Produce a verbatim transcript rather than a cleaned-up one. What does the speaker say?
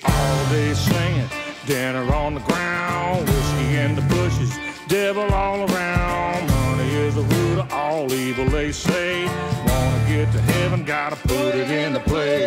all day singing, dinner on the ground, whiskey in the bushes, devil all around. Money is the root of all evil, they say. Wanna get to heaven, gotta put it into play.